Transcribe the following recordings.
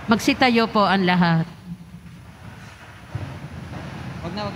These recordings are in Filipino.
Magsitayo po ang lahat. Wag na.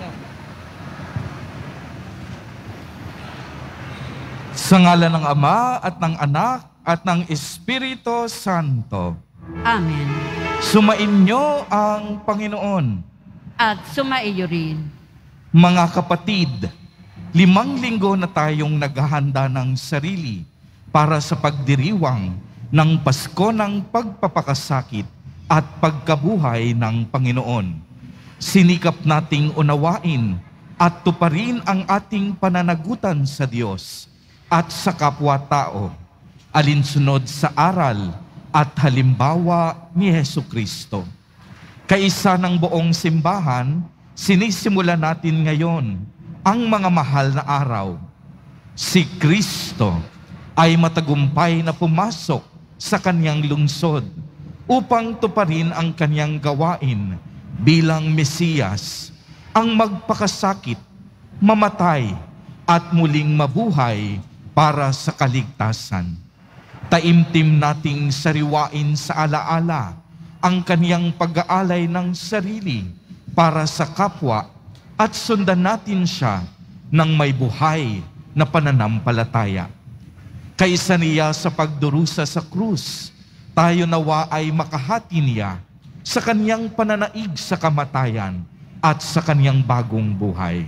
Sa ngalan ng Ama at ng Anak at ng Espiritu Santo. Amen. Sumainyo ang Panginoon. At sumaiyo rin. Mga kapatid, 5 linggo na tayong naghahanda ng sarili para sa pagdiriwang ng Pasko ng pagpapakasakit at pagkabuhay ng Panginoon. Sinikap nating unawain at tuparin ang ating pananagutan sa Diyos at sa kapwa-tao, alinsunod sa aral at halimbawa ni Hesukristo. Kaisa ng buong simbahan, sinisimula natin ngayon ang mga mahal na araw. Si Kristo ay matagumpay na pumasok sa kanyang lungsod upang tuparin ang kanyang gawain bilang Mesiyas, ang magpakasakit, mamatay at muling mabuhay para sa kaligtasan. Taimtim nating sariwain sa alaala ang kaniyang pag-aalay ng sarili para sa kapwa at sundan natin siya ng may buhay na pananampalataya. Kaisa niya sa pagdurusa sa krus, tayo nawa ay makahati niya sa kaniyang pananaig sa kamatayan at sa kaniyang bagong buhay.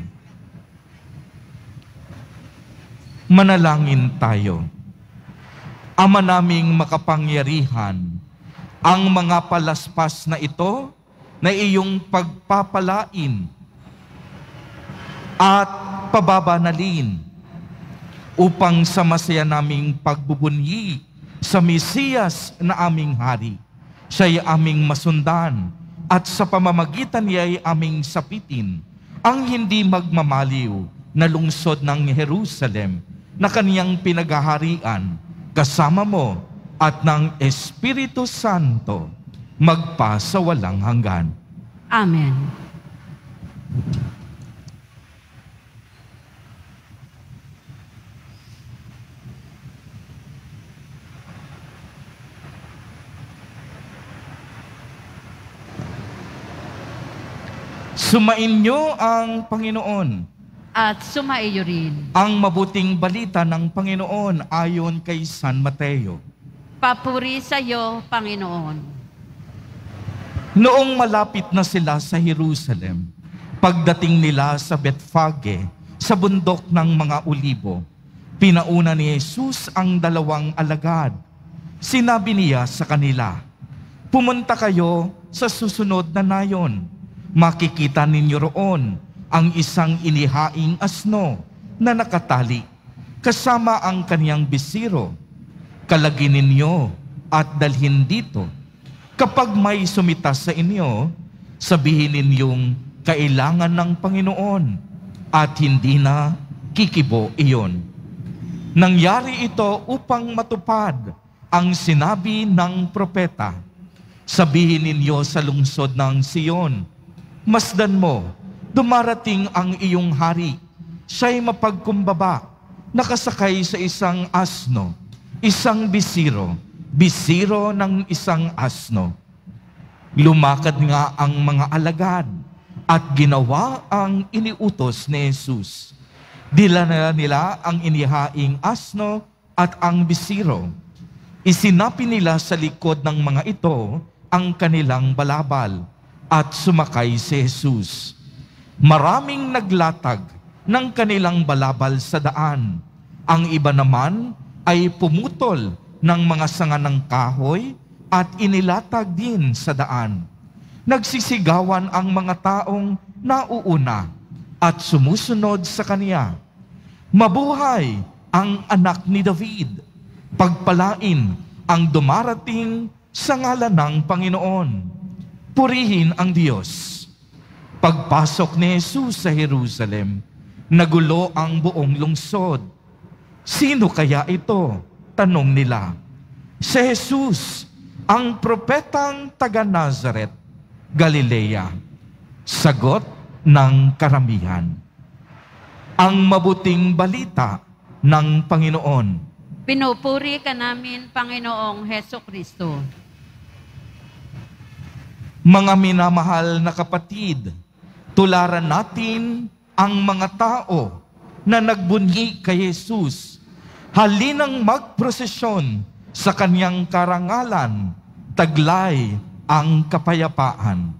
Manalangin tayo. Ama naming makapangyarihan, ang mga palaspas na ito na iyong pagpapalain at pababanalin upang sa masaya naming pagbubunyi sa Mesiyas na aming hari. Siya'y aming masundan at sa pamamagitan niya'y aming sapitin ang hindi magmamaliw na lungsod ng Jerusalem na kaniyang pinaghaharian kasama mo at ng Espiritu Santo magpa sa walang hanggan. Amen. Sumainyo ang Panginoon. At sumaiyo rin. Ang mabuting balita ng Panginoon ayon kay San Mateo. Papuri sa iyo, Panginoon. Noong malapit na sila sa Jerusalem, pagdating nila sa Bethfage, sa bundok ng mga Olibo, pinauna ni Jesus ang 2 alagad. Sinabi niya sa kanila, "Pumunta kayo sa susunod na nayon. Makikita ninyo roon ang isang inihaing asno na nakatali, kasama ang kaniyang bisiro. Kalagin ninyo at dalhin dito. Kapag may sumitas sa inyo, sabihin ninyong kailangan ng Panginoon at hindi na kikibo iyon." Nangyari ito upang matupad ang sinabi ng propeta, "Sabihin ninyo sa lungsod ng Sion, masdan mo, dumarating ang iyong hari. Siya'y mapagkumbaba, nakasakay sa isang asno, isang bisiro, bisiro ng isang asno." Lumakad nga ang mga alagad at ginawa ang iniutos ni Jesus. Dila na nila ang inihaing asno at ang bisiro. Isinapi nila sa likod ng mga ito ang kanilang balabal at sumakay si Jesus. Maraming naglatag ng kanilang balabal sa daan. Ang iba naman ay pumutol ng mga sanga ng kahoy at inilatag din sa daan. Nagsisigawan ang mga taong nauuna at sumusunod sa kaniya, "Mabuhay ang anak ni David! Pagpalain ang dumarating sa ngalan ng Panginoon! Purihin ang Diyos!" Pagpasok ni Jesus sa Jerusalem, nagulo ang buong lungsod. "Sino kaya ito?" tanong nila. "Si Jesus, ang propetang taga Nazaret, Galilea." Sagot ng karamihan. Ang mabuting balita ng Panginoon. Pinupuri ka namin, Panginoong Hesukristo. Mga minamahal na kapatid, tularan natin ang mga tao na nagbunyi kay Jesus. Halinang magprosesyon sa kanyang karangalan, taglay ang kapayapaan.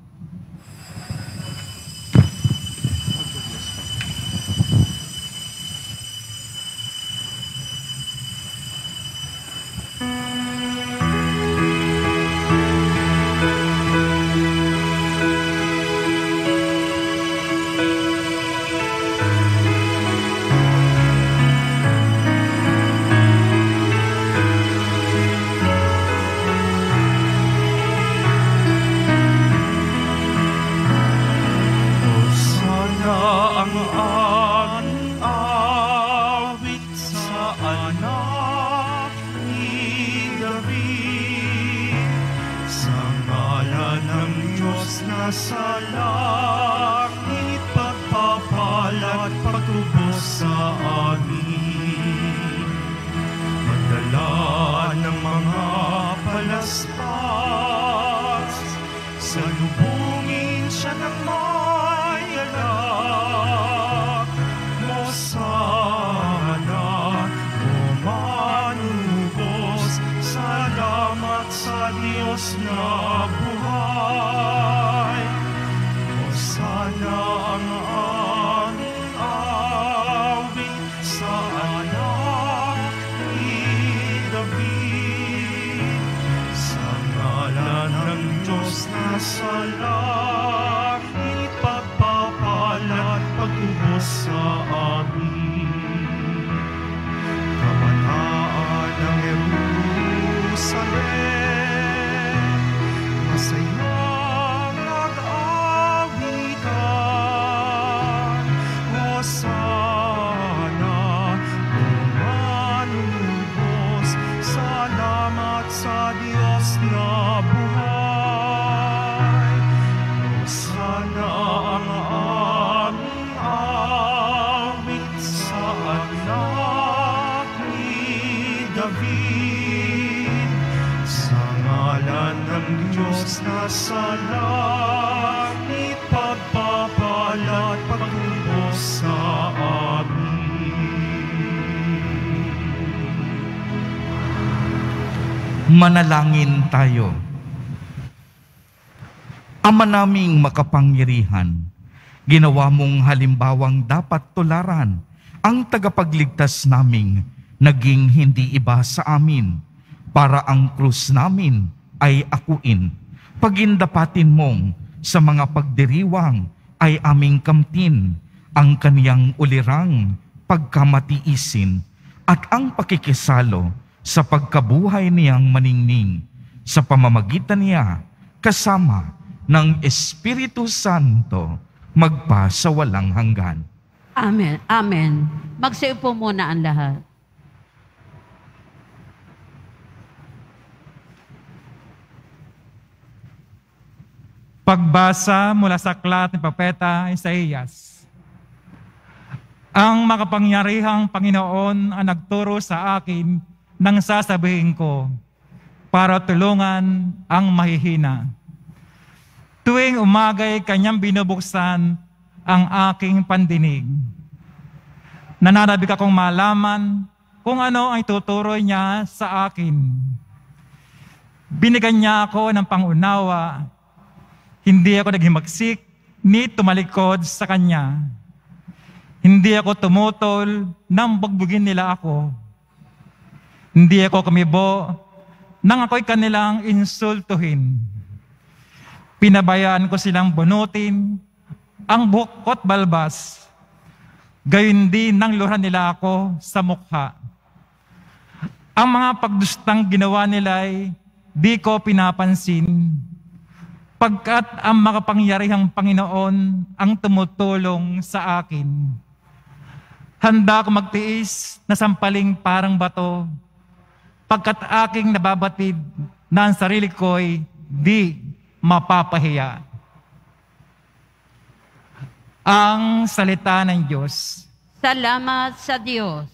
Sa langit, pagpapala at pagtubos sa amin. Magdala ng mga palaspas, salubungin siya ng may alak. Mosana, umanubos, salamat sa Diyos na buhay. Sana ang aming awit sa anak ni David. Sa ngalan ng Diyos na sa langit, pagpapala at pagtubos sa amin. Kabataan ng Jerusalem, masaya sana umanubos, salamat sa Diyos na buhay. O sana ang aming awit sa anak ni David. Sa ngalan ng Diyos na sa langit, pagpapala at pagtubos sa amin. Manalangin tayo. Ama naming makapangyarihan, ginawa mong halimbawang dapat tularan ang tagapagligtas naming naging hindi iba sa amin, para ang krus namin ay akuin. Pagindapatin mong sa mga pagdiriwang ay aming kamtin ang kaniyang ulirang pagkamatiisin at ang pakikisalo sa pagkabuhay niyang maningning sa pamamagitan niya kasama ng Espiritu Santo magpa sa walang hanggan. Amen. Amen. Magsiupo muna ang lahat. Pagbasa mula sa aklat ni Propeta Isaías. Ang makapangyarihang Panginoon ang nagturo sa akin nang sasabihin ko para tulungan ang mahihina. Tuwing umagay kanyang binubuksan ang aking pandinig. Nananabik akong malaman kung ano ay tuturo niya sa akin. Binigyan niya ako ng pangunawa. Hindi ako naghimagsik ni tumalikod sa kanya. Hindi ako tumutol nang bugbugin nila ako. Hindi ako kumibo nang ako'y kanilang insultuhin. Pinabayaan ko silang bunutin ang buhok ko't balbas. Gayon din nang luhan nila ako sa mukha. Ang mga pagdustang ginawa nila'y di ko pinapansin, pagkat ang makapangyarihang Panginoon ang tumutulong sa akin. Handa ako magtiis na sampaling parang bato, pagkat aking nababatid na ang sarili ko'y di mapapahiya. Ang salita ng Diyos. Salamat sa Diyos.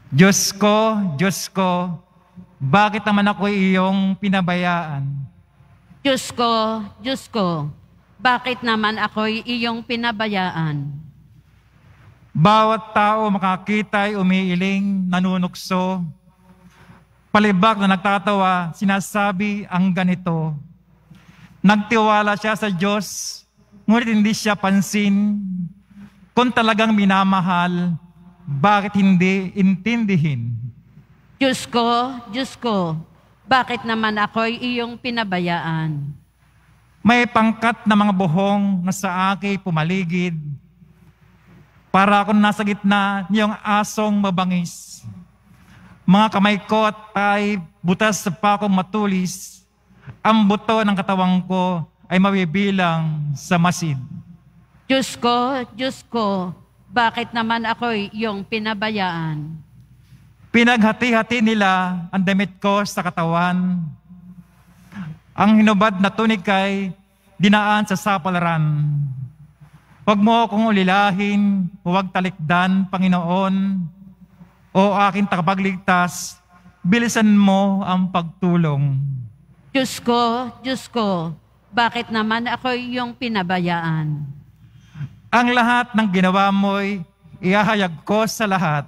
Diyos ko, bakit naman ako iyong pinabayaan? Diyos ko, bakit naman ako'y iyong pinabayaan? Bawat tao makakita'y umiiling, nanunukso. Palibak na nagtatawa, sinasabi ang ganito. Nagtiwala siya sa Diyos, ngunit hindi siya pansin. Kung talagang minamahal, bakit hindi intindihin? Diyos ko, bakit naman ako'y iyong pinabayaan? May pangkat na mga buhong na sa akin pumaligid. Para akong nasa gitna niyong asong mabangis. Mga kamay ko ay butas sa pakong matulis. Ang buto ng katawang ko ay mabibilang sa masid. Diyos ko, bakit naman ako'y iyong pinabayaan? Pinaghati-hati nila ang damit ko sa katawan. Ang hinubad na tunikay dinaan sa sapalaran. Huwag mo akong ulilahin, huwag talikdan, Panginoon. O aking tagapagligtas, bilisan mo ang pagtulong. Diyos ko, bakit naman ako'y iyong pinabayaan? Ang lahat ng ginawa mo'y ihahayag ko sa lahat.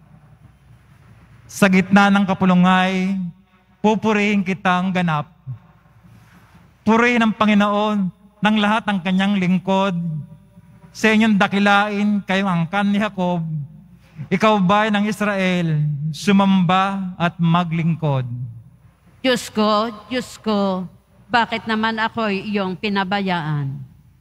Sa gitna ng kapulungay, pupurihin kitang ganap. Purihin ang Panginoon ng lahat ng kanyang lingkod. Sa inyong dakilain kayong angkan ni Jacob, ikaw bayan ng Israel, sumamba at maglingkod. Diyos ko, bakit naman ako'y iyong pinabayaan?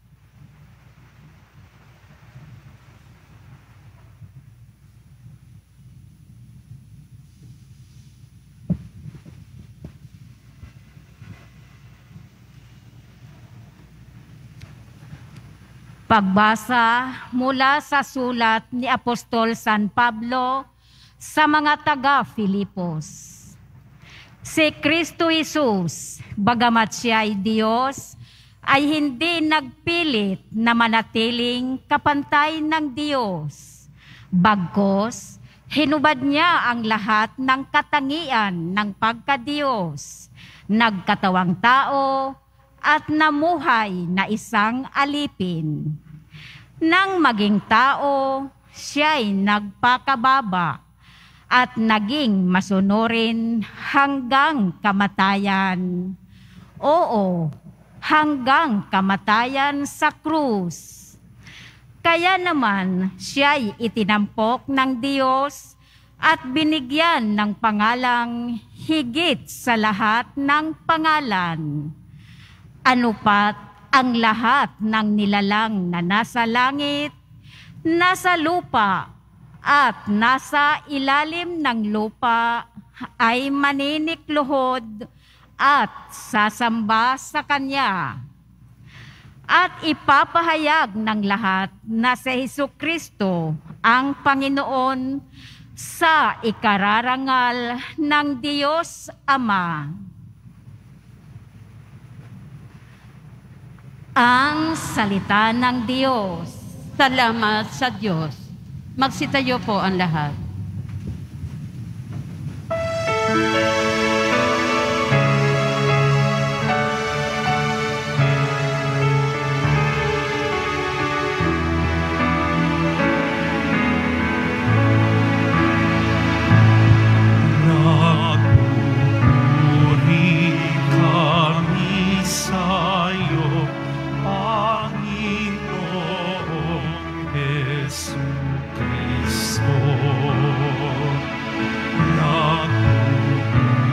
Pagbasa mula sa sulat ni Apostol San Pablo sa mga taga-Filipos. Si Kristo Jesus, bagamat siya ay Diyos, ay hindi nagpilit na manatiling kapantay ng Diyos. Bagkus, hinubad niya ang lahat ng katangian ng pagka-Diyos, nagkatawang tao, at namuhay na isang alipin. Nang maging tao, siya'y nagpakababa at naging masunurin hanggang kamatayan. Oo, hanggang kamatayan sa krus. Kaya naman siya'y itinampok ng Diyos at binigyan ng pangalang higit sa lahat ng pangalan. Ano pat ang lahat ng nilalang na nasa langit, nasa lupa, at nasa ilalim ng lupa ay maninikluhod at sasamba sa Kanya. At ipapahayag ng lahat na si Jesucristo ang Panginoon sa ikararangal ng Diyos Ama. Ang salita ng Diyos. Salamat sa Diyos. Magsitayo po ang lahat. Nagpupuri kami sa'yo, Panginoong Jesucristo. Nagpupuri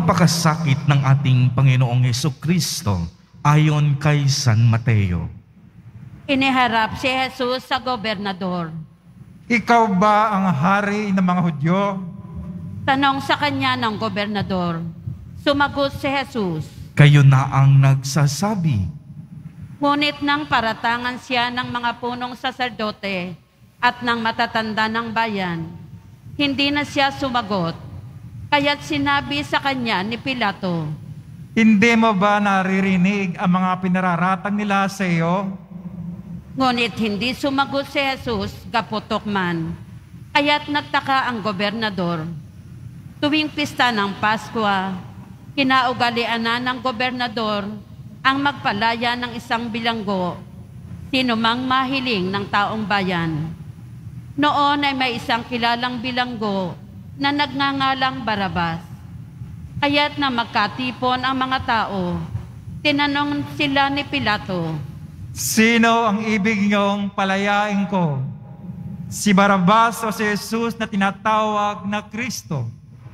pagpapakasakit ng ating Panginoong Hesukristo ayon kay San Mateo. Iniharap si Jesus sa gobernador. Ikaw ba ang hari ng mga Hudyo? Tanong sa kanya ng gobernador. Sumagot si Jesus. Kayo na ang nagsasabi. Ngunit nang paratangan siya ng mga punong saserdote at ng matatanda ng bayan, hindi na siya sumagot. Kaya't sinabi sa kanya ni Pilato, Hindi mo ba naririnig ang mga pinararatang nila sa iyo? ngunit hindi sumagot si Jesus, gaputok man. Kaya't nagtaka ang gobernador. Tuwing pista ng Pasko, kinaugalian na ng gobernador ang magpalaya ng isang bilanggo, sino mang mahiling ng taong bayan. Noon ay may isang kilalang bilanggo na nagngangalang Barabas. Kaya't na magkatipon ang mga tao, tinanong sila ni Pilato, Sino ang ibig niyong palayain ko? Si Barabas o si Jesus na tinatawag na Kristo?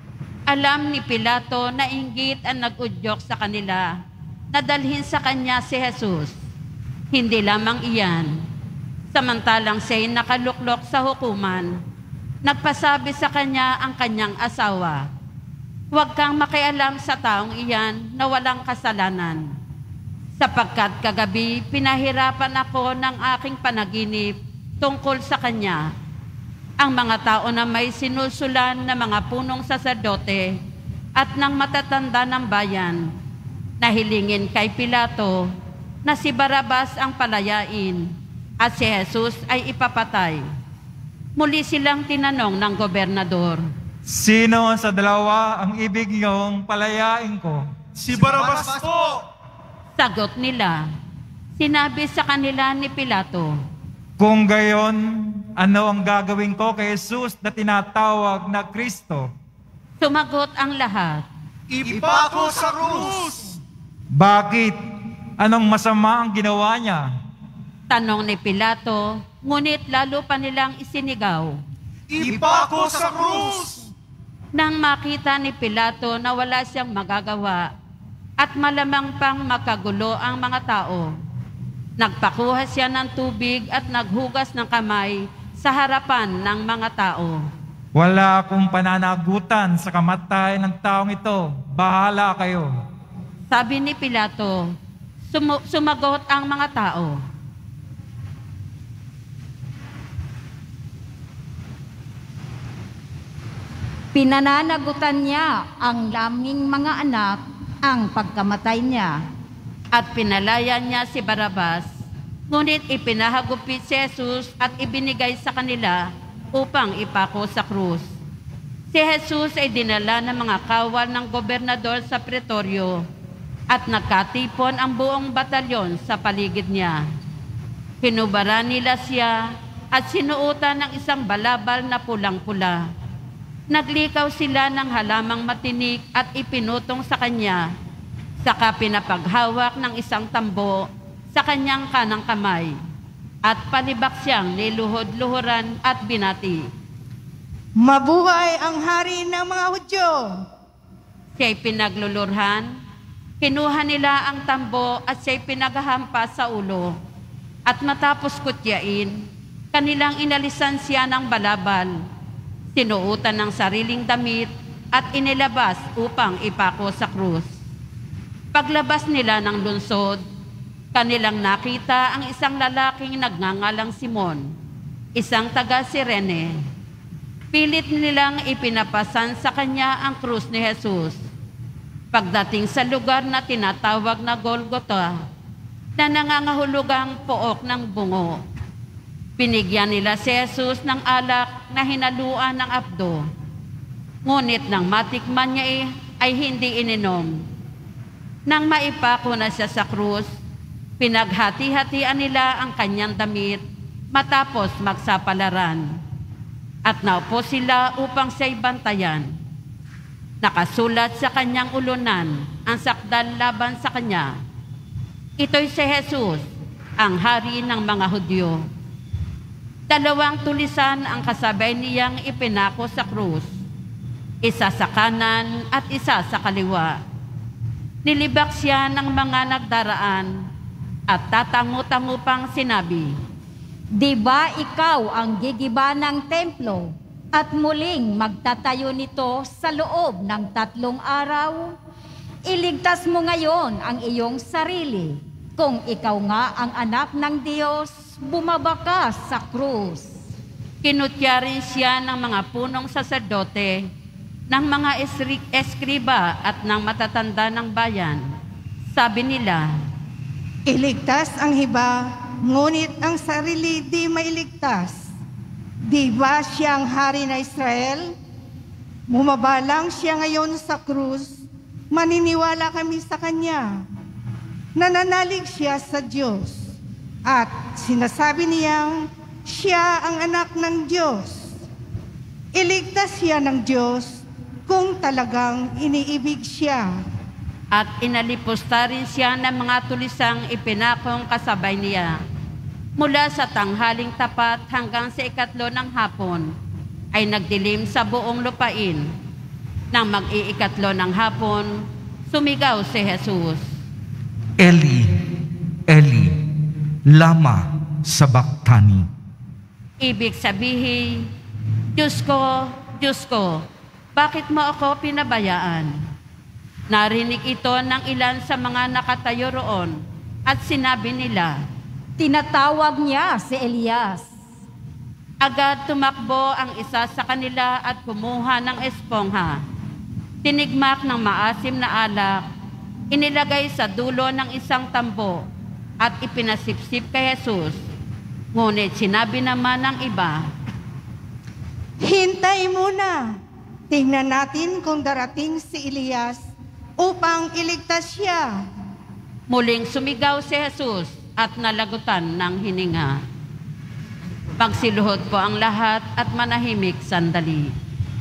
alam ni Pilato na inggit ang nag-udyok sa kanila, nadalhin sa kanya si Jesus. Hindi lamang iyan, samantalang siya'y nakaluklok sa hukuman, nagpasabi sa kanya ang kanyang asawa, huwag kang makialam sa taong iyan na walang kasalanan. Sapagkat kagabi pinahirapan ako ng aking panaginip tungkol sa kanya. Ang mga tao na may sinusulan na mga punong saserdote at ng matatanda ng bayan, nahilingin kay Pilato na si Barabas ang palayain at si Jesus ay ipapatay. Muli silang tinanong ng gobernador, Sino sa dalawa ang ibig niyong palayain ko? Si Barabas po! sagot nila. Sinabi sa kanila ni Pilato, Kung gayon, ano ang gagawin ko kay Jesus na tinatawag na Kristo? sumagot ang lahat. Ipako sa krus! Bakit? Anong masama ang ginawa niya? Tanong ni Pilato, ngunit lalo pa nilang isinigaw. Ipako sa krus! Nang makita ni Pilato na wala siyang magagawa at malamang pang makagulo ang mga tao, nagpakuha siya ng tubig at naghugas ng kamay sa harapan ng mga tao. Wala akong pananagutan sa kamatayan ng taong ito. Bahala kayo. Sabi ni Pilato, sumagot ang mga tao. Pinananagutan niya ang laming mga anak ang pagkamatay niya. At pinalaya niya si Barabas, ngunit ipinahagupit si Jesus at ibinigay sa kanila upang ipako sa krus. Si Jesus ay dinala ng mga kawal ng gobernador sa pretoryo at nagkatipon ang buong batalyon sa paligid niya. Hinubaran nila siya at sinuotan ng isang balabal na pulang-pula. Naglikaw sila ng halamang matinik at ipinutong sa kanya, saka pinapaghawak ng isang tambo sa kanyang kanang kamay, at palibak siyang niluhod-luhuran at binati. Mabuhay ang hari ng mga Hudyo! Siya'y pinaglulurhan, kinuha nila ang tambo at siya'y pinaghahampas sa ulo, at matapos kutyain, kanilang inalisan siya ng balabal, sinuutan ng sariling damit at inilabas upang ipako sa krus. Paglabas nila ng lungsod, kanilang nakita ang isang lalaking nagngangalang Simon, isang taga Cirene. Pilit nilang ipinapasan sa kanya ang krus ni Jesus. Pagdating sa lugar na tinatawag na Golgotha, na nangangahulugang pook ng bungo, binigyan nila si Jesus ng alak na hinaluan ng apdo. Ngunit nang matikman niya ay hindi ininom. Nang maipako na siya sa krus, pinaghati-hatian nila ang kanyang damit matapos magsapalaran. At naupo sila upang siya'y bantayan. Nakasulat sa kanyang ulunan ang sakdal laban sa kanya. Ito'y si Jesus, ang hari ng mga Hudyo. 2 tulisan ang kasabay niyang ipinako sa krus. isa sa kanan at isa sa kaliwa. Nilibak siya ng mga nagdaraan at tatango-tango pang sinabi, Di ba ikaw ang gigiba ng templo at muling magtatayo nito sa loob ng 3 araw? Iligtas mo ngayon ang iyong sarili. Kung ikaw nga ang anak ng Diyos, bumaba ka sa krus. Kinutya rin siya ng mga punong saserdote, ng mga eskriba at ng matatanda ng bayan. Sabi nila, Iligtas ang iba, ngunit ang sarili di mailigtas. Di ba siyang hari na Israel? Bumaba lang siya ngayon sa krus, maniniwala kami sa kanya. Nananalig siya sa Diyos at sinasabi niyang siya ang anak ng Diyos. Iligtas siya ng Diyos kung talagang iniibig siya. at inalipusta rin siya ng mga tulisang ipinakong kasabay niya. Mula sa tanghaling tapat hanggang sa 4 ng hapon ay nagdilim sa buong lupain. Nang mag-i-4 ng hapon, sumigaw si Jesus, Eli, Eli, lama sabachthani. Ibig sabihin, Diyos ko, bakit mo ako pinabayaan? Narinig ito ng ilan sa mga nakatayo roon at sinabi nila, Tinatawag niya si Elias. Agad tumakbo ang isa sa kanila at kumuha ng espongha. Tinigmak ng maasim na alak, inilagay sa dulo ng isang tambo at ipinasipsip kay Jesus. Ngunit sinabi naman ng iba, Hintay muna. Tingnan natin kung darating si Elias upang iligtas siya. muling sumigaw si Jesus at nalagutan ng hininga. Pagsiluhod po ang lahat at manahimik sandali.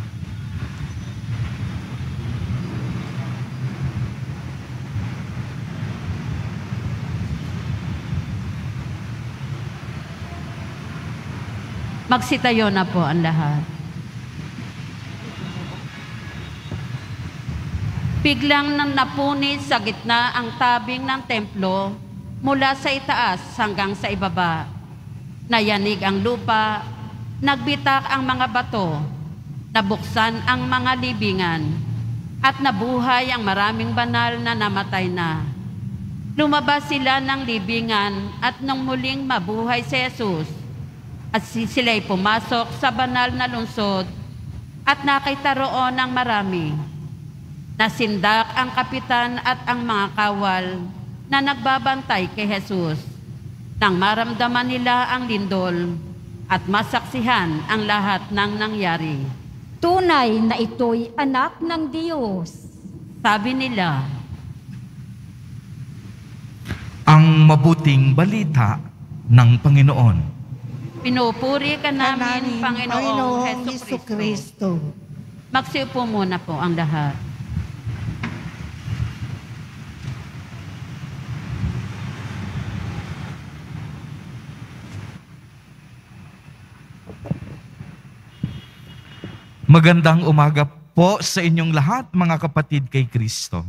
Magsitayo na po ang lahat. Biglang nang napunit sa gitna ang tabing ng templo mula sa itaas hanggang sa ibaba. Nayanig ang lupa, nagbitak ang mga bato, nabuksan ang mga libingan, at nabuhay ang maraming banal na namatay na. Lumabas sila ng libingan at nang muling mabuhay si Jesus, at sila'y pumasok sa banal na lungsod at nakita roon ng marami. Nasindak ang kapitan at ang mga kawal na nagbabantay kay Jesus. Nang maramdaman nila ang lindol at masaksihan ang lahat ng nangyari. Tunay na ito'y anak ng Diyos. Sabi nila, Ang mabuting balita ng Panginoon. Pinupuri ka namin, Panginoong Hesus Jesucristo. Kristo. Magsiupo muna po ang lahat. Magandang umaga po sa inyong lahat, mga kapatid kay Kristo.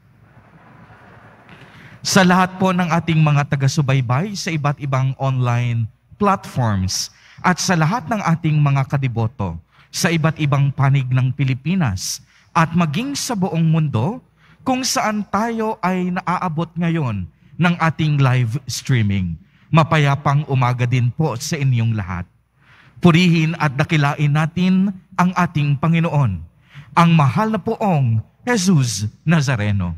Sa lahat po ng ating mga taga-subaybay sa iba't ibang online platforms at sa lahat ng ating mga kadiboto sa iba't ibang panig ng Pilipinas at maging sa buong mundo kung saan tayo ay naaabot ngayon ng ating live streaming. Mapayapang umaga din po sa inyong lahat. Purihin at dakilain natin ang ating Panginoon, ang mahal na poong Jesus Nazareno.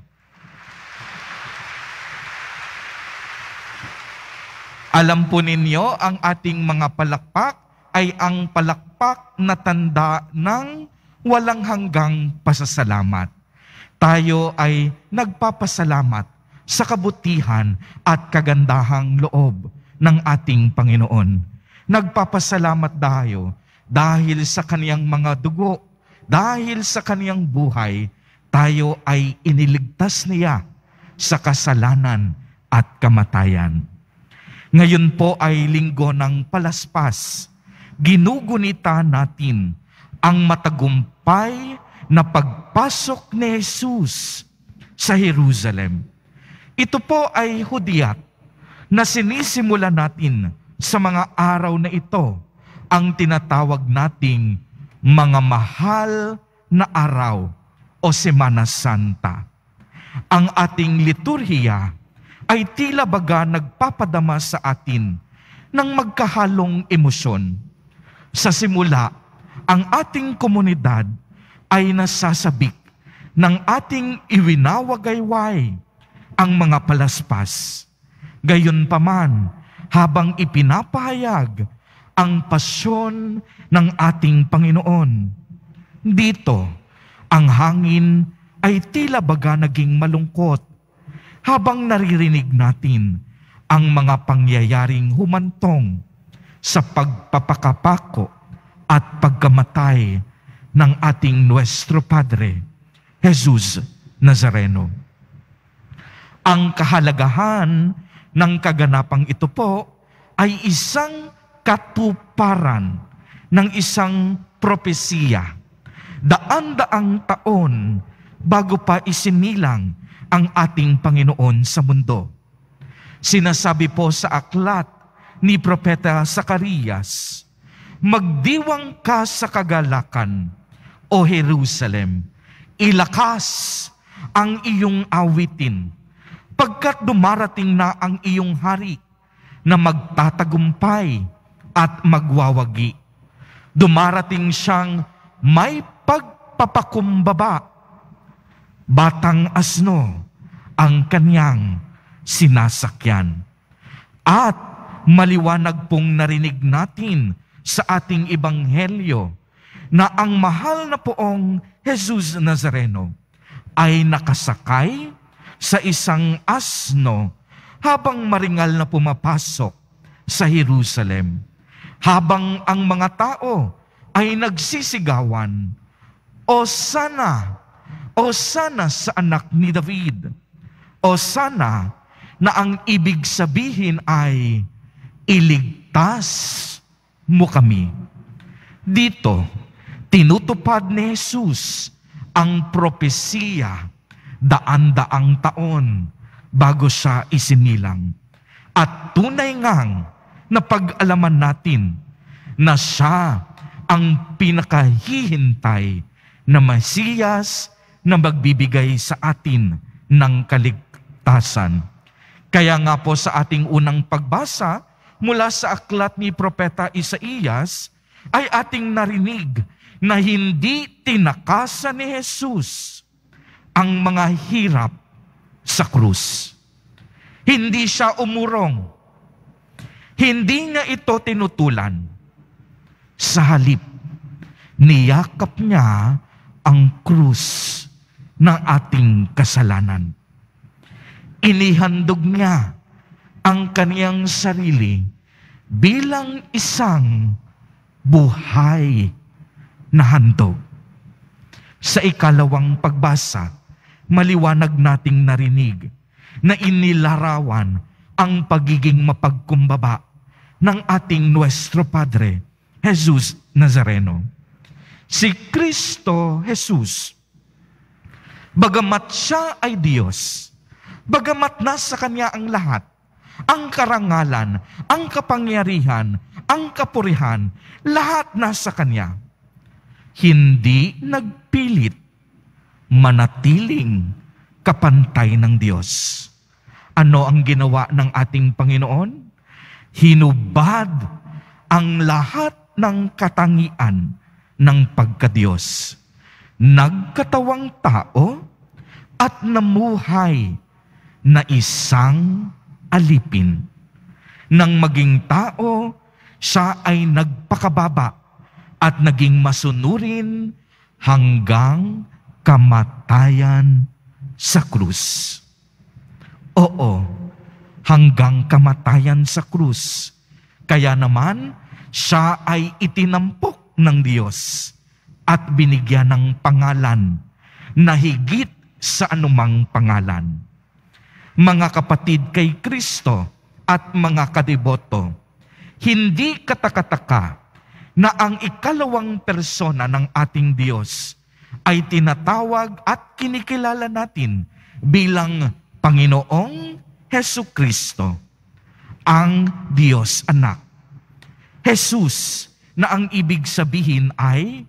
Alam po ninyo, ang ating mga palakpak ay ang palakpak na tanda ng walang hanggang pasasalamat. Tayo ay nagpapasalamat sa kabutihan at kagandahang loob ng ating Panginoon. Nagpapasalamat tayo dahil sa kaniyang mga dugo, dahil sa kaniyang buhay, tayo ay iniligtas niya sa kasalanan at kamatayan. Ngayon po ay linggo ng palaspas. Ginugunita natin ang matagumpay na pagpasok ni Jesus sa Jerusalem. Ito po ay hudyat na sinisimula natin sa mga araw na ito, ang tinatawag nating mga mahal na araw o Semana Santa. Ang ating liturhiya ay tila baga nagpapadama sa atin ng magkahalong emosyon. Sa simula, ang ating komunidad ay nasasabik ng ating iwinawagayway ang mga palaspas. Gayunpaman, habang ipinapahayag ang pasyon ng ating Panginoon, dito ang hangin ay tila baga naging malungkot habang naririnig natin ang mga pangyayaring humantong sa pagpapakapako at pagkamatay ng ating Nuestro Padre, Jesus Nazareno. Ang kahalagahan ng kaganapang ito po ay isang katuparan ng isang propesiya. Daan-daang taon bago pa isinilang ang ating Panginoon sa mundo. Sinasabi po sa aklat ni Propeta Zacarias, "Magdiwang ka sa kagalakan, O Jerusalem, ilakas ang iyong awitin, pagkat dumarating na ang iyong hari na magtatagumpay at magwawagi. Dumarating siyang may pagpapakumbaba, batang asno ang kanyang sinasakyan." At maliwanag pong narinig natin sa ating ebanghelyo na ang mahal na poong Jesus Nazareno ay nakasakay sa isang asno habang maringal na pumapasok sa Jerusalem. Habang ang mga tao ay nagsisigawan, "Osana! Osana sa anak ni David! Osana!" na ang ibig sabihin ay, "Iligtas mo kami." Dito, tinutupad ni Jesus ang propesiya daan-daang taon bago siya isinilang. At tunay ngang napag-alaman natin na siya ang pinakahihintay na Mesiyas na magbibigay sa atin ng kaligtasan. Kaya nga po sa ating unang pagbasa mula sa aklat ni Propeta Isaías, ay ating narinig na hindi tinakasan ni Jesus ang mga hirap sa krus. Hindi siya umurong. Hindi niya ito tinutulan. Sa halip, niyakap niya ang krus ng ating kasalanan. Inihandog niya ang kaniyang sarili bilang isang buhay na handog. Sa ikalawang pagbasa, maliwanag nating narinig na inilarawan ang pagiging mapagkumbaba ng ating Nuestro Padre, Jesus Nazareno. Si Kristo Jesus, bagamat siya ay Diyos, bagamat nasa Kanya ang lahat, ang karangalan, ang kapangyarihan, ang kapurihan, lahat nasa Kanya, hindi nagpilit manatiling kapantay ng Diyos. Ano ang ginawa ng ating Panginoon? Hinubad ang lahat ng katangian ng pagkadiyos. Nagkatawang tao at namuhay na isang alipin. Nang maging tao, siya ay nagpakababa at naging masunurin hanggang kamatayan sa krus. Oo, hanggang kamatayan sa krus. Kaya naman, siya ay itinampok ng Diyos at binigyan ng pangalan na higit sa anumang pangalan. Mga kapatid kay Kristo at mga kadeboto, hindi katakataka na ang ikalawang persona ng ating Diyos ay tinatawag at kinikilala natin bilang Panginoong Hesukristo, ang Diyos Anak. Jesus na ang ibig sabihin ay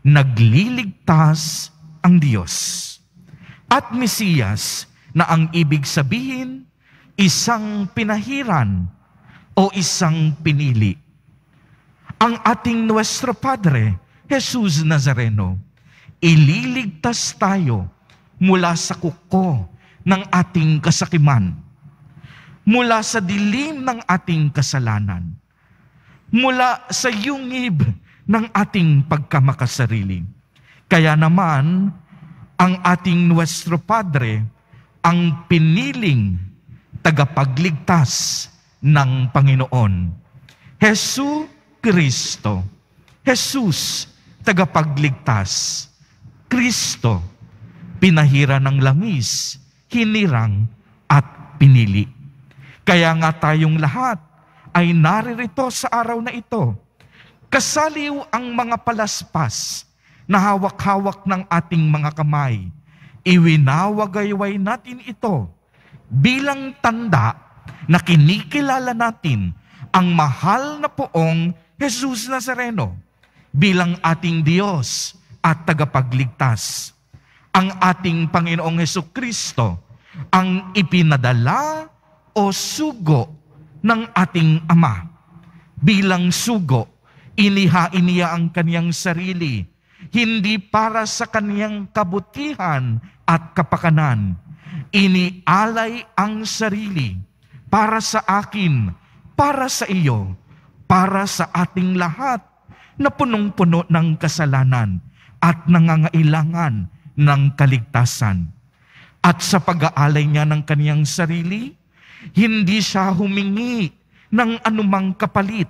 nagliligtas ang Diyos. At Mesiyas na ang ibig sabihin isang pinahiran o isang pinili. Ang ating Nuestro Padre, Jesus Nazareno, ililigtas tayo mula sa kuko ng ating kasakiman, mula sa dilim ng ating kasalanan, mula sa yungib ng ating pagkamakasarili. Kaya naman, ang ating Nuestro Padre, ang piniling tagapagligtas ng Panginoon. Jesu Kristo. Jesus, tagapagligtas. Kristo, pinahira ng langis, hinirang at pinili. Kaya nga tayong lahat ay naririto sa araw na ito. Kasaliw ang mga palaspas na hawak-hawak ng ating mga kamay. Iwinawagayway natin ito bilang tanda na kinikilala natin ang mahal na poong Jesus Nazareno bilang ating Diyos at tagapagligtas. Ang ating Panginoong Hesukristo ang ipinadala o sugo ng ating Ama. Bilang sugo, inihain niya ang kaniyang sarili, hindi para sa kaniyang kabutihan at kapakanan. Inialay ang sarili para sa akin, para sa iyo, para sa ating lahat na punong-puno ng kasalanan at nangangailangan ng kaligtasan. At sa pag-aalay niya ng kaniyang sarili, hindi siya humingi ng anumang kapalit.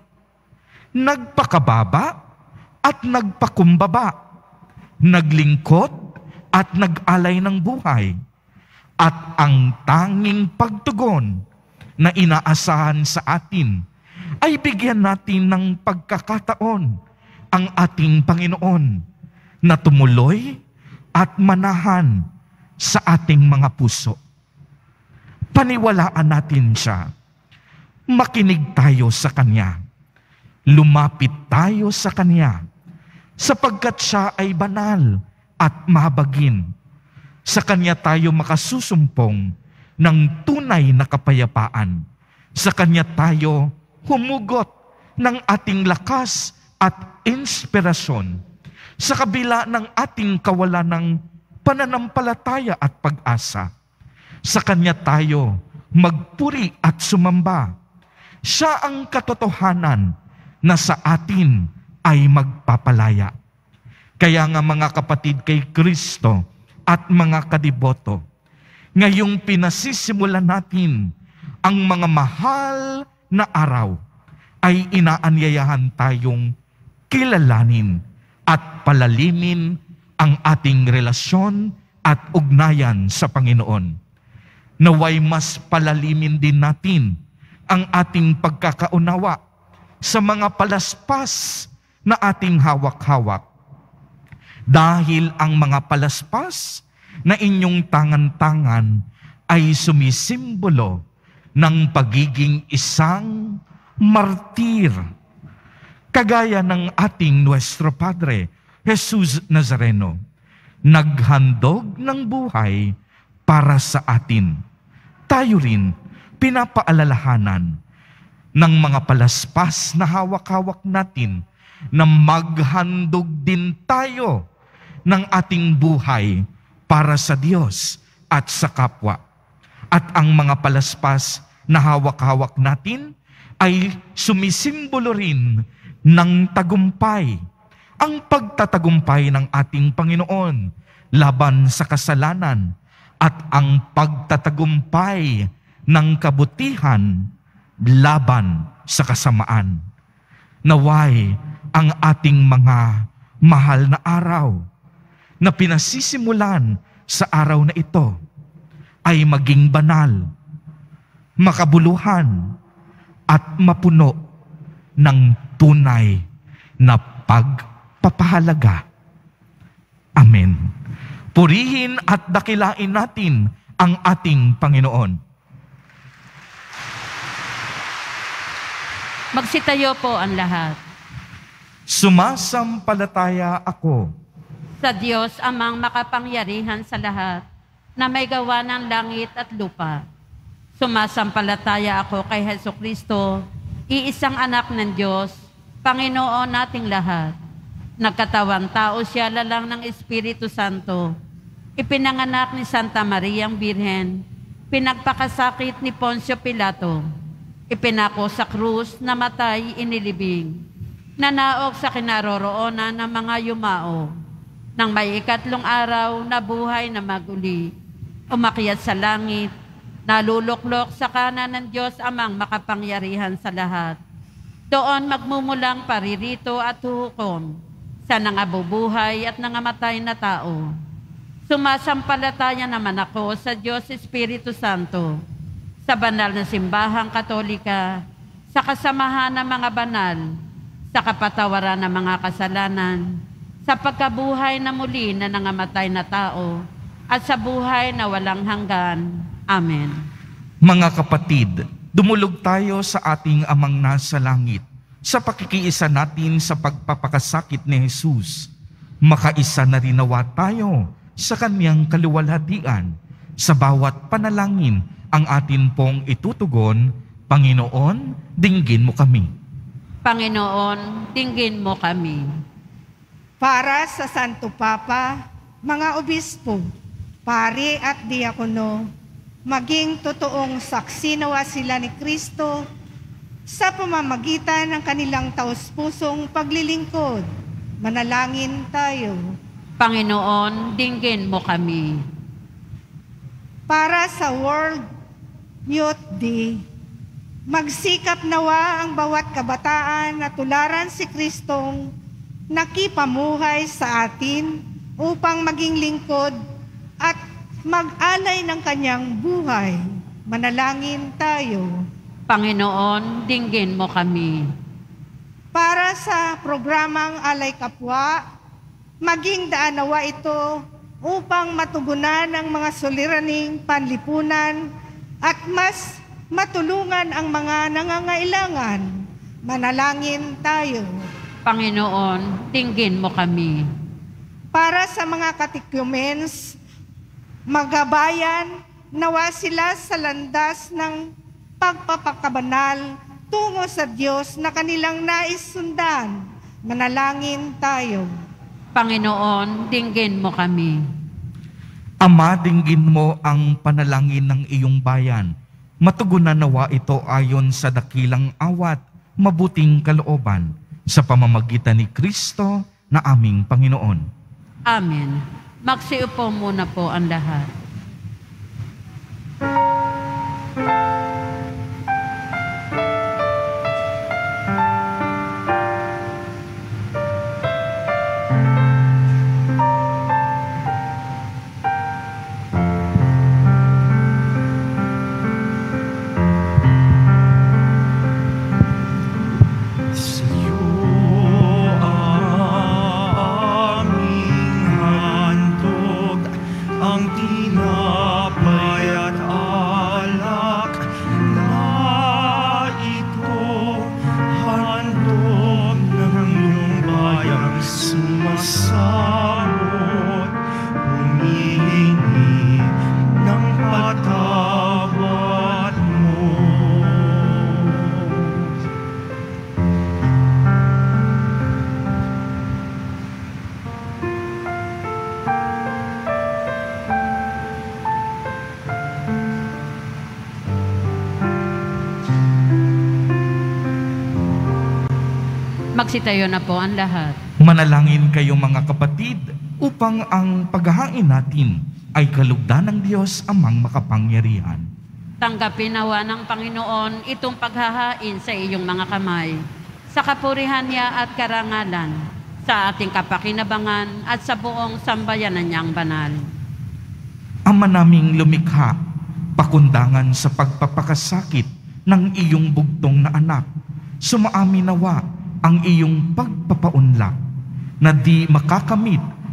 Nagpakababa at nagpakumbaba. Naglingkod at nag-alay ng buhay. At ang tanging pagtugon na inaasahan sa atin ay bigyan natin ng pagkakataon ang ating Panginoon na tumuloy at manahan sa ating mga puso. Paniwalaan natin siya. Makinig tayo sa Kanya. Lumapit tayo sa Kanya sapagkat siya ay banal at mahabagin. Sa Kanya tayo makasusumpong ng tunay na kapayapaan. Sa Kanya tayo humugot ng ating lakas at inspirasyon sa kabila ng ating kawalan ng pananampalataya at pag-asa. Sa Kanya tayo magpuri at sumamba. Siya ang katotohanan na sa atin ay magpapalaya. Kaya nga mga kapatid kay Kristo at mga kadiboto, ngayong pinasisimulan natin ang mga mahal na araw, ay inaanyayahan tayong kilalanin at palalimin ang ating relasyon at ugnayan sa Panginoon. Naway mas palalimin din natin ang ating pagkakaunawa sa mga palaspas na ating hawak-hawak. Dahil ang mga palaspas na inyong tangan-tangan ay sumisimbolo ng pagiging isang martir. Kagaya ng ating Nuestro Padre, Jesus Nazareno, naghandog ng buhay para sa atin. Tayo rin pinapaalalahanan ng mga palaspas na hawak-hawak natin na maghandog din tayo ng ating buhay para sa Diyos at sa kapwa. At ang mga palaspas na hawak-hawak natin ay sumisimbolo rin ng tagumpay. Ang pagtatagumpay ng ating Panginoon laban sa kasalanan at ang pagtatagumpay ng kabutihan laban sa kasamaan. Naway ang ating mga mahal na araw na pinasisimulan sa araw na ito ay maging banal, makabuluhan, at mapuno ng tunay na pagpapahalaga. Amen. Purihin at dakilain natin ang ating Panginoon. Magsitayo po ang lahat. Sumasampalataya ako Sa Diyos amang makapangyarihan sa lahat, na may gawa ng langit at lupa. Sumasampalataya ako kay Hesukristo, iisang anak ng Diyos, Panginoon nating lahat. Nagkatawang tao siya lalang ng Espiritu Santo. Ipinanganak ni Santa Mariang Birhen, pinagpakasakit ni Poncio Pilato. Ipinako sa krus, namatay, inilibing. Nanaog sa kinaroroonan ng mga yumao. Nang may 3 araw, nabuhay na maguli. Umakyat sa langit, naluluklok sa kanan ng Diyos amang makapangyarihan sa lahat. Doon magmumulang paririto at hukom sa nangabubuhay at nangamatay na tao. Sumasampalataya naman ako sa Diyos Espiritu Santo, sa banal na simbahang Katolika, sa kasamahan ng mga banal, sa kapatawaran ng mga kasalanan, sa pagkabuhay na muli na nangamatay na tao, at sa buhay na walang hanggan. Amen. Mga kapatid, dumulog tayo sa ating Amang nasa langit sa pakikiisa natin sa pagpapakasakit ni Jesus. Makaisa na rin nawa tayo sa Kanyang kaluwalhatian. Sa bawat panalangin ang atin pong itutugon, Panginoon, dinggin mo kami. Panginoon, dinggin mo kami. Para sa Santo Papa, mga obispo, pari at diakono, maging totoong saksi nawa sila ni Kristo sa pamamagitan ng kanilang taos-pusong paglilingkod. Manalangin tayo. Panginoon, dinggin mo kami. Para sa World Youth Day, magsikap nawa ang bawat kabataan na tularan si Kristong nakipamuhay sa atin upang maging lingkod at mag-alay ng kanyang buhay. Manalangin tayo. Panginoon, dinggin mo kami. Para sa programang Alay Kapwa, maging daan nawa ito upang matugunan ang mga suliraning panlipunan at mas matulungan ang mga nangangailangan. Manalangin tayo. Panginoon, dinggin mo kami. Para sa mga katekumens, magabayan, nawa sila sa landas ng pagpapakabanal tungo sa Diyos na kanilang nais sundan. Manalangin tayo. Panginoon, dinggin mo kami. Ama, dinggin mo ang panalangin ng iyong bayan. Matugunan nawa ito ayon sa dakilang awat, mabuting kalooban, sa pamamagitan ni Kristo na aming Panginoon. Amen. Magsiupo muna po ang lahat. Magsitayo na po ang lahat. Manalangin kayo mga kapatid upang ang paghahain natin ay kalugdan ng Diyos amang makapangyarihan. Tanggapin nawa ng Panginoon itong paghahain sa iyong mga kamay, sa kapurihan niya at karangalan, sa ating kapakinabangan at sa buong sambayanan niyang banal. Ama naming lumikha, pakundangan sa pagpapakasakit ng iyong bugtong na anak, sumaamin nawa ang iyong pagpapaunlak na di makakamit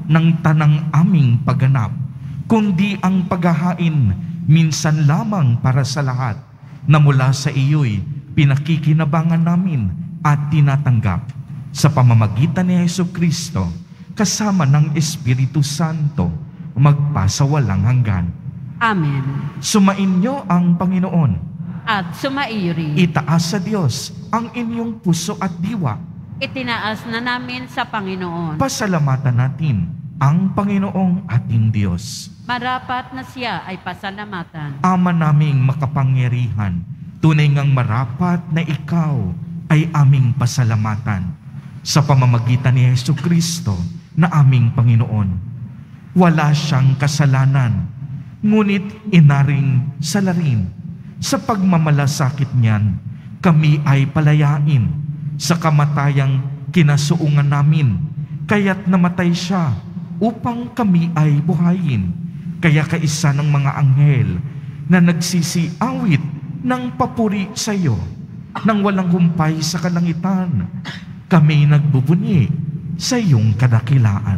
ng tanang aming pagganap, kundi ang paghahain minsan lamang para sa lahat na mula sa iyo'y pinakikinabangan namin at tinatanggap sa pamamagitan ni Jesucristo kasama ng Espiritu Santo magpasawalang hanggan. Amen. Sumainyo ang Panginoon. At sumaiyo rin. Itaas sa Diyos ang inyong puso at diwa. Itinaas na namin sa Panginoon. Pasalamatan natin ang Panginoong ating Diyos. Marapat na siya ay pasalamatan. Ama naming makapangyarihan, tunay ngang marapat na ikaw ay aming pasalamatan sa pamamagitan ni Jesucristo na aming Panginoon. Wala siyang kasalanan, ngunit inaring salarin. Sa pagmamalasakit niyan, kami ay palayain sa kamatayang kinasuungan namin, kaya't namatay siya upang kami ay buhayin. Kaya kaisa ng mga anghel na nagsisiawit ng papuri sa iyo, nang walang humpay sa kalangitan, kami nagbubunyi sa iyong kadakilaan.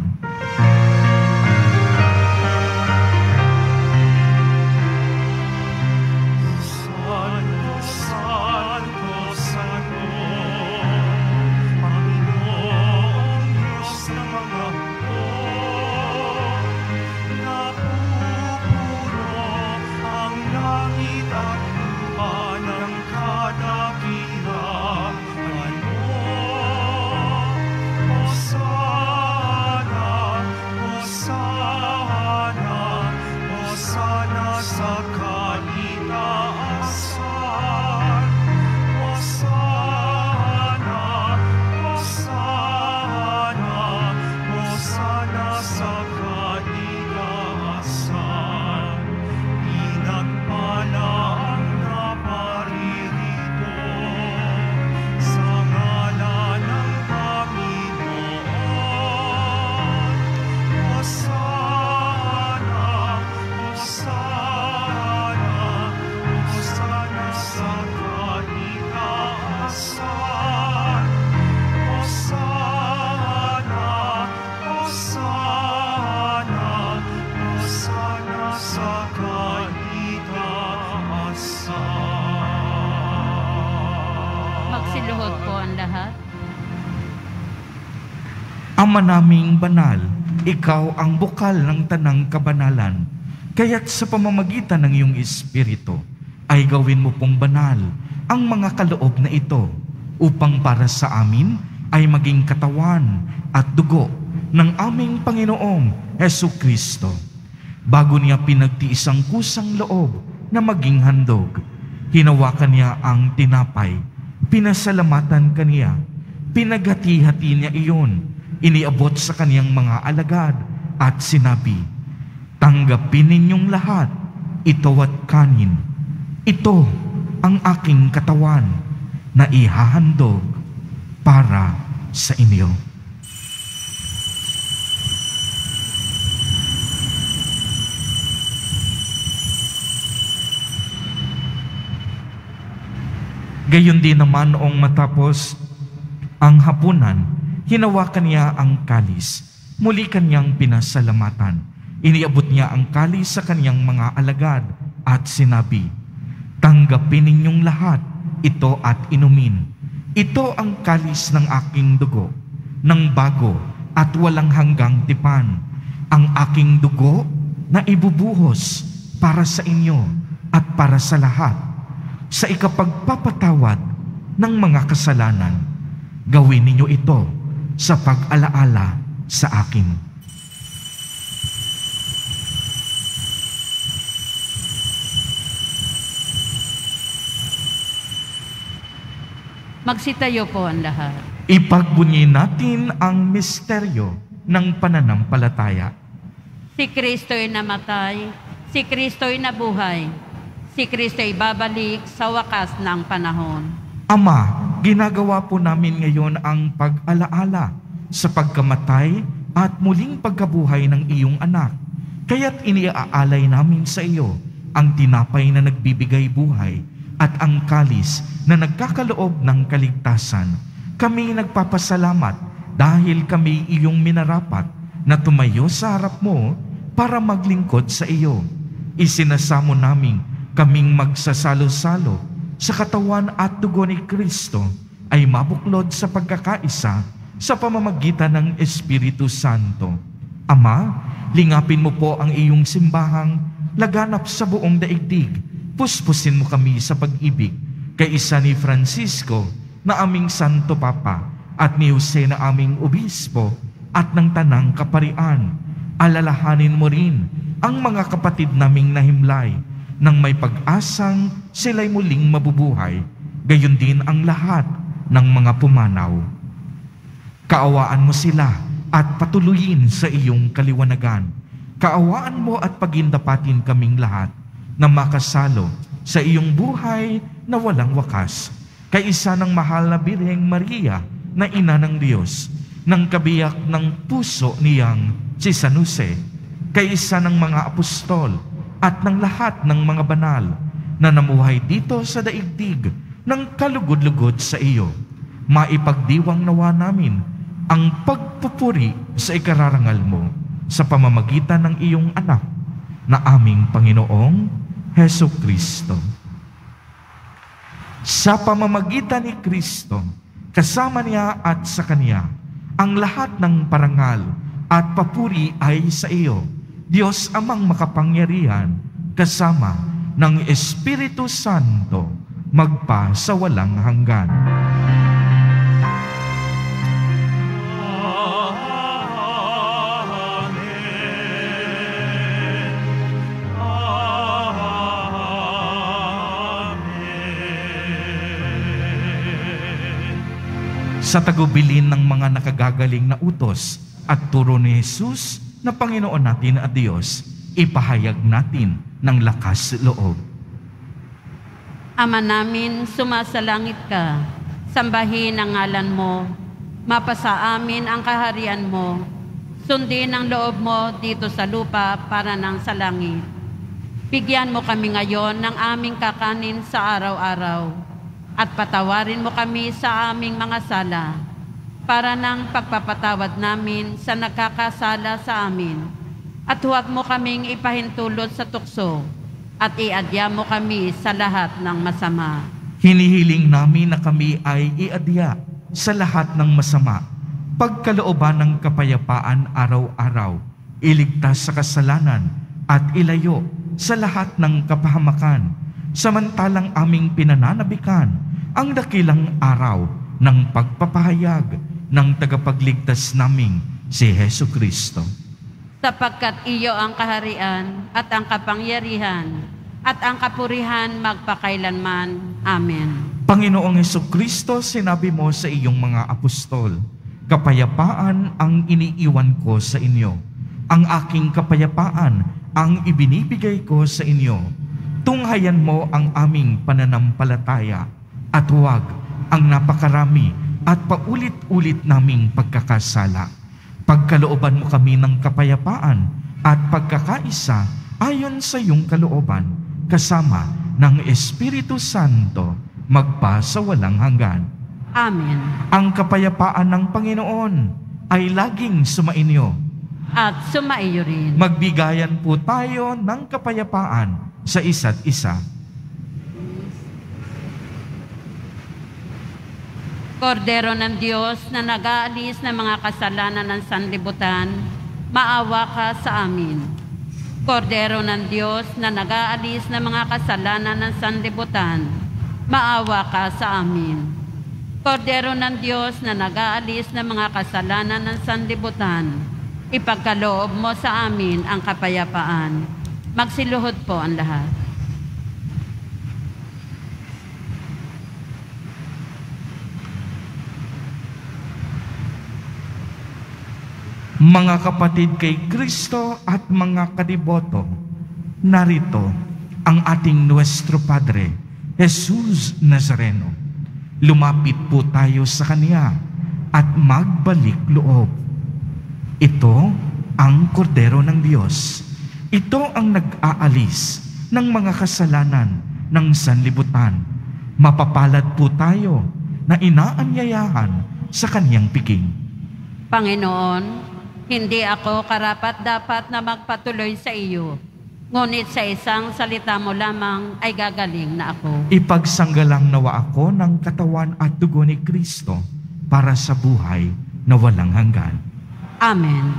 Santo, Santo, Santo, Panginoong Diyos ng mga hukbo, napupuro ang langit at lupa ng kadakilaan mo. Hosana, Hosana, Hosana sa kaitaasan. Hosana, Hosana, Hosana sa kaitaasan. Pinagpala ang naparirito sa ngalan ng Panginoon. Hosana, Hosana, Hosana sa kaitaasan. Hosana, Hosana, Hosana sa kaitaasan. Magsiluhod po ang lahat. Ama naming banal, ikaw ang bukal ng tanang kabanalan. Kaya't sa pamamagitan ng iyong Espiritu, ay gawin mo pong banal ang mga kaloob na ito, upang para sa amin ay maging katawan at dugo ng aming Panginoong Jesucristo. Bago niya pinagtiis ang kusang loob na maging handog, hinawakan niya ang tinapay, pinasalamatan kaniya, pinaghati-hati niya iyon, iniabot sa kaniyang mga alagad at sinabi, "Tanggapin ninyong lahat, ito at kanin. Ito ang aking katawan na ihahandog para sa inyo." Gayon din naman noong matapos ang hapunan, hinawakan niya ang kalis. Muli kanyang pinasalamatan. Iniabot niya ang kalis sa kanyang mga alagad at sinabi, "Tanggapin ninyong lahat ito at inumin. Ito ang kalis ng aking dugo, ng bago at walang hanggang tipan. Ang aking dugo na ibubuhos para sa inyo at para sa lahat, sa ikapagpapatawad ng mga kasalanan. Gawin ninyo ito sa pag-alaala sa akin." Magsitayo po ang lahat. Ipagbunyi natin ang misteryo ng pananampalataya. Si Kristo'y namatay, si Kristo'y nabuhay, si Kristo'y babalik sa wakas ng panahon. Ama, ginagawa po namin ngayon ang pag-alaala sa pagkamatay at muling pagkabuhay ng iyong anak. Kaya't iniaalay namin sa iyo ang tinapay na nagbibigay buhay at ang kalis na nagkakaloob ng kaligtasan. Kami nagpapasalamat dahil kami iyong minarapat na tumayo sa harap mo para maglingkod sa iyo. Isinasamo namin kaming magsasalo-salo sa katawan at dugo ni Kristo ay mabuklod sa pagkakaisa sa pamamagitan ng Espiritu Santo. Ama, lingapin mo po ang iyong simbahang laganap sa buong daigdig. Puspusin mo kami sa pag-ibig kay isa ni Francisco na aming Santo Papa at ni Jose na aming Obispo at ng Tanang Kaparian. Alalahanin mo rin ang mga kapatid naming nahimlay nang may pag-asang sila'y muling mabubuhay, gayon din ang lahat ng mga pumanaw. Kaawaan mo sila at patuloyin sa iyong kaliwanagan. Kaawaan mo at pagindapatin kaming lahat na makasalo sa iyong buhay na walang wakas. Kaisa ng mahal na Birheng Maria na ina ng Diyos, ng kabiyak ng puso niyang si San Jose, kaisa ng mga apostol at ng lahat ng mga banal na namuhay dito sa daigdig ng kalugod-lugod sa iyo. Maipagdiwang nawa namin ang pagpupuri sa ikararangal mo sa pamamagitan ng iyong anak na aming Panginoong Hesu Kristo. Sa pamamagitan ni Kristo, kasama niya at sa Kanya, ang lahat ng parangal at papuri ay sa iyo, Diyos Amang makapangyarihan, kasama ng Espiritu Santo, magpa sa walang hanggan. Sa tagubilin ng mga nakagagaling na utos at turo ni Jesus na Panginoon natin at Diyos, ipahayag natin ng lakas loob. Ama namin, sumasalangit ka, sambahin ang ngalan mo, mapasa amin ang kaharian mo, sundin ang loob mo dito sa lupa para nang sa langit. Bigyan mo kami ngayon ng aming kakanin sa araw-araw, at patawarin mo kami sa aming mga sala, para nang pagpapatawad namin sa nagkakasala sa amin. At huwag mo kaming ipahintulot sa tukso, at iadya mo kami sa lahat ng masama. Hinihiling namin na kami ay iadya sa lahat ng masama, pagkalooban ng kapayapaan araw-araw, iligtas sa kasalanan, at ilayo sa lahat ng kapahamakan, samantalang aming pinananabikan ang dakilang araw ng pagpapahayag ng tagapagligtas naming si Hesu Kristo. Sapagkat iyo ang kaharian at ang kapangyarihan at ang kapurihan magpakailanman. Amen. Panginoong Hesu Kristo, sinabi mo sa iyong mga apostol, kapayapaan ang iniiwan ko sa inyo. Ang aking kapayapaan ang ibinibigay ko sa inyo. Tunghayan mo ang aming pananampalataya at huwag ang napakarami at paulit-ulit naming pagkakasala. Pagkalooban mo kami ng kapayapaan at pagkakaisa ayon sa iyong kalooban, kasama ng Espiritu Santo, magpa sa walang hanggan. Amen. Ang kapayapaan ng Panginoon ay laging sumainyo. At sumaiyo rin. Magbigayan po tayo ng kapayapaan sa isa't isa. Kordero ng Diyos na nag-aalis ng mga kasalanan ng sanlibutan, maawa ka sa amin. Kordero ng Diyos na nag-aalis ng mga kasalanan ng sanlibutan, maawa ka sa amin. Kordero ng Diyos na nag-aalis ng mga kasalanan ng sanlibutan, ipagkaloob mo sa amin ang kapayapaan. Magsiluhod po ang lahat. Mga kapatid kay Kristo at mga kadiboto, narito ang ating Nuestro Padre, Jesus Nazareno. Lumapit po tayo sa Kanya at magbalik loob. Ito ang Kordero ng Diyos. Ito ang nag-aalis ng mga kasalanan ng sanlibutan. Mapapalad po tayo na inaanyayahan sa Kanyang piging. Panginoon, Hindi ako karapat-dapat na magpatuloy sa iyo. Ngunit sa isang salita mo lamang ay gagaling na ako. Ipagsanggalang nawa ako ng katawan at dugo ni Kristo para sa buhay na walang hanggan. Amen.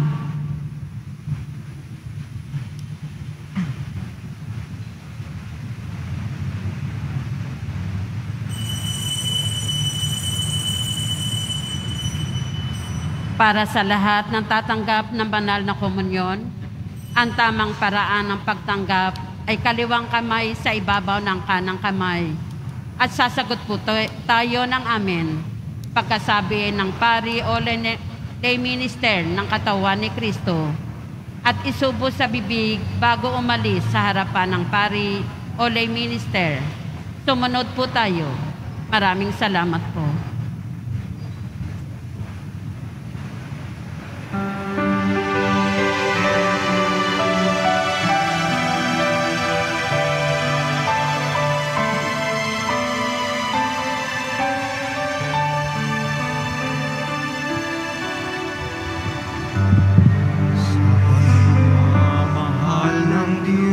Para sa lahat ng tatanggap ng banal na komunyon, ang tamang paraan ng pagtanggap ay kaliwang kamay sa ibabaw ng kanang kamay. At sasagot po tayo ng amen pagkasabi ng pari o lay minister ng katawan ni Kristo at isubo sa bibig bago umalis sa harapan ng pari o lay minister. Sumunod po tayo. Maraming salamat po. Mahal ng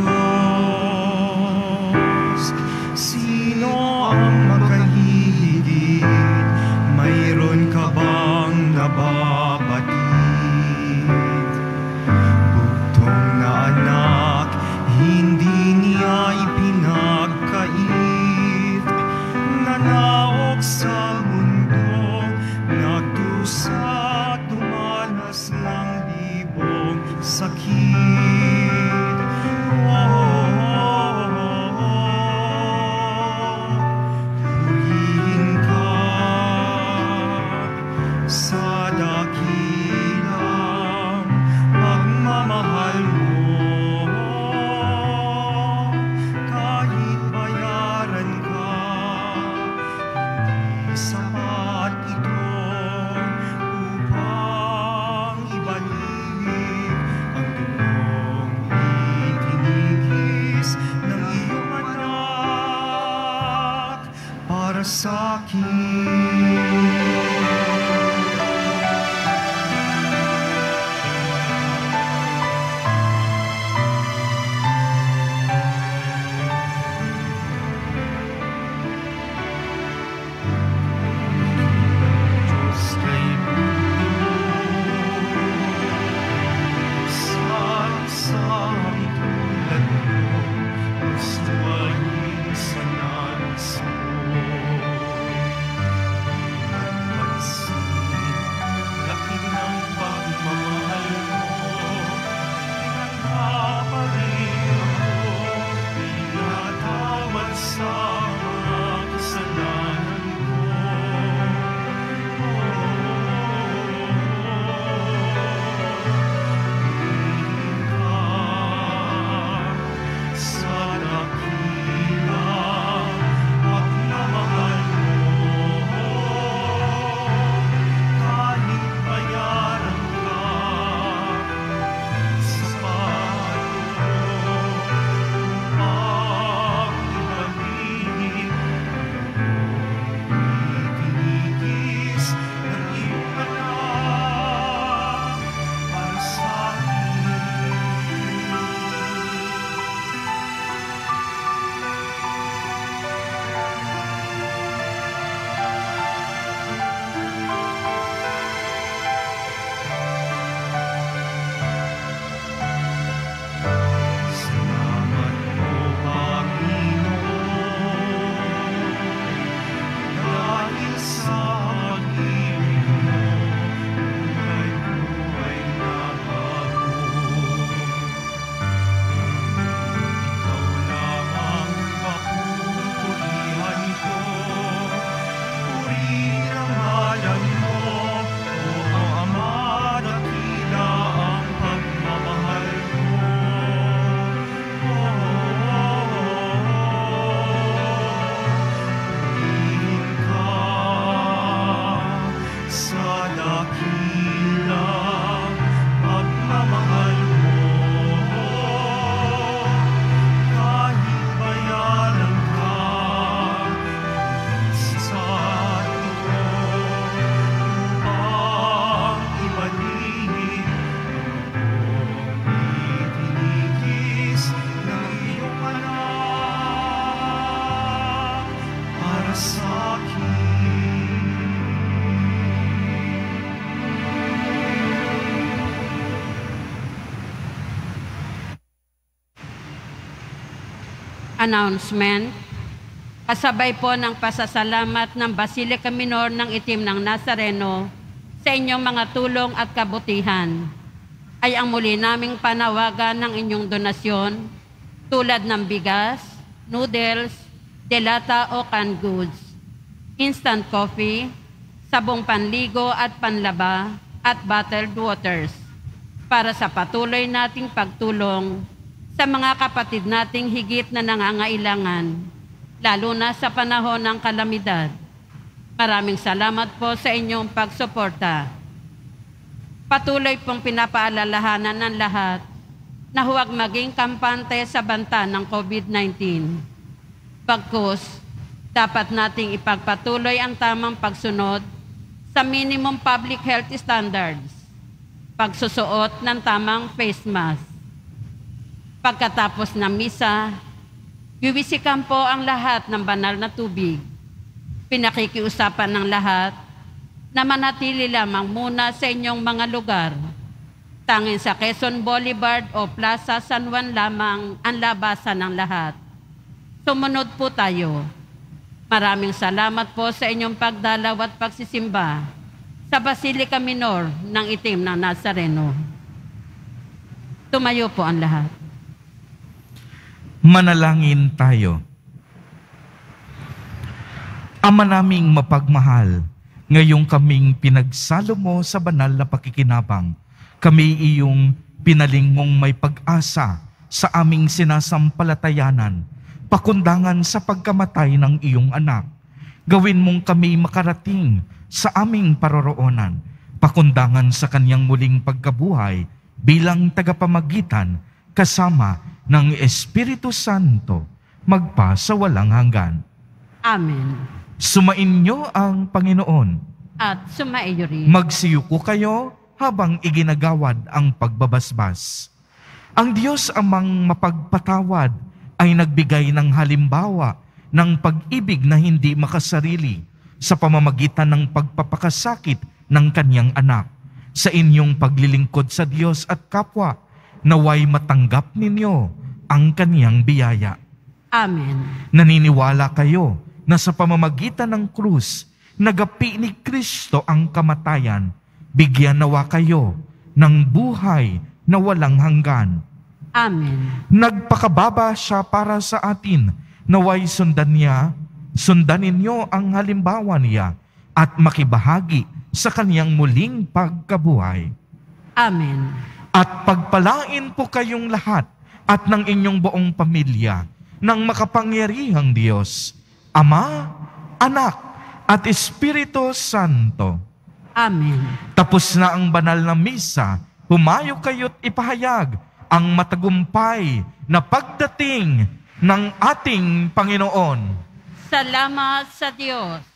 Diyos, sino ang makahigit? Mayroon ka bang nababatid? Bugtong na anak, hindi niya ipinagkait. Nanaog sa mundo, nagdusa, tumanas ng libong sakit. Purihin ka sa dakilang pagmamahal mo. Kahit bayaran ka, hindi sapat ito upang ibalik ang dugo announcement, kasabay po ng pasasalamat ng Basilica Minor ng Itim ng Nazareno sa inyong mga tulong at kabutihan, ay ang muli naming panawagan ng inyong donasyon tulad ng bigas, noodles, delata o canned goods, instant coffee, sabong panligo at panlaba, at bottled waters para sa patuloy nating pagtulong sa mga kapatid nating higit na nangangailangan, lalo na sa panahon ng kalamidad. Maraming salamat po sa inyong pagsuporta. Patuloy pong pinapaalalahanan ng lahat na huwag maging kampante sa banta ng COVID-19. Pagkus, dapat nating ipagpatuloy ang tamang pagsunod sa minimum public health standards, pagsusuot ng tamang face mask. Pagkatapos ng misa, wiwisikan po ang lahat ng banal na tubig. Pinakikiusapan ng lahat na manatili lamang muna sa inyong mga lugar. Tanging sa Quezon Boulevard o Plaza San Juan lamang ang labasan ng lahat. Sumunod po tayo. Maraming salamat po sa inyong pagdalaw at pagsisimba sa Basilica Minor ng Itim ng Nazareno. Tumayo po ang lahat. Manalangin tayo. Ama naming mapagmahal, ngayong kaming pinagsalo mo sa banal na pakikinabang, kami iyong pinaling mong may pag-asa sa aming sinasampalatayanan, pakundangan sa pagkamatay ng iyong anak. Gawin mong kami makarating sa aming paroroonan, pakundangan sa kanyang muling pagkabuhay bilang tagapamagitan kasama ng Espiritu Santo, magpa sa walang hanggan. Amen. Sumainyo ang Panginoon. At sumaiyo rin. Magsiyuko kayo habang iginagawad ang pagbabasbas. Ang Diyos amang mapagpatawad ay nagbigay ng halimbawa ng pag-ibig na hindi makasarili sa pamamagitan ng pagpapakasakit ng kanyang anak. Sa inyong paglilingkod sa Diyos at kapwa, naway matanggap ninyo ang kanyang biyaya. Amen. Naniniwala kayo na sa pamamagitan ng krus, nagapi ni Kristo ang kamatayan, bigyan nawa kayo ng buhay na walang hanggan. Amen. Nagpakababa siya para sa atin, naway sundan ninyo ang halimbawa niya at makibahagi sa kaniyang muling pagkabuhay. Amen. At pagpalain po kayong lahat at ng inyong buong pamilya ng makapangyarihang Diyos, Ama, Anak, at Espiritu Santo. Amen. Tapos na ang banal na misa, humayo kayo't ipahayag ang matagumpay na pagdating ng ating Panginoon. Salamat sa Diyos.